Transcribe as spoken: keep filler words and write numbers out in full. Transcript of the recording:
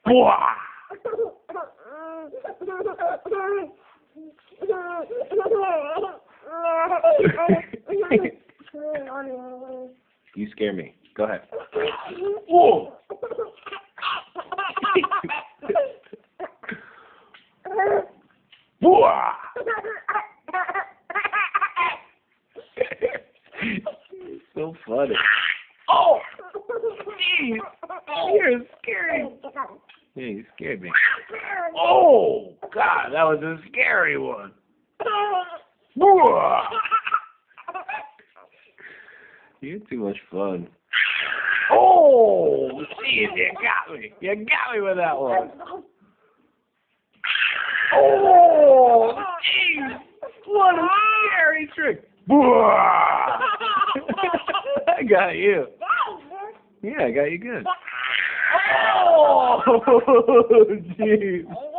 Bwah! You scare me. Go ahead. Whoa! Bwah! So funny. Oh! Jeez! You're scary. Yeah, you scared me. Oh! God, that was a scary one. Bwah! You're too much fun. Oh! Jeez, you got me. You got me with that one. Oh! Jeez! What a scary trick. Bwah! I got you. Yeah, I got you good. Oh! Jeez.